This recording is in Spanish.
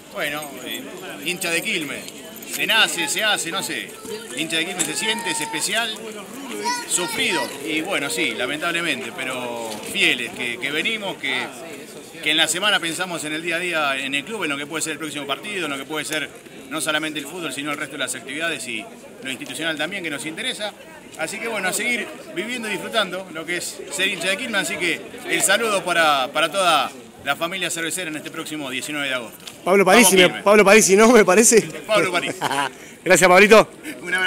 Bueno, hincha de Quilmes. Se nace, se hace, no sé. Hincha de Quilmes se siente, es especial, sufrido. Y bueno, sí, lamentablemente, pero fieles, que venimos, que en la semana pensamos en el día a día en el club, en lo que puede ser el próximo partido, en lo que puede ser no solamente el fútbol, sino el resto de las actividades y lo institucional también que nos interesa. Así que bueno, a seguir viviendo y disfrutando lo que es ser hincha de Quilmes, así que el saludo para toda la familia cervecera en este próximo 19 de agosto. Pablo Parisi, ¿no me parece? Pablo Parisi. Gracias, Pablito. Un abrazo.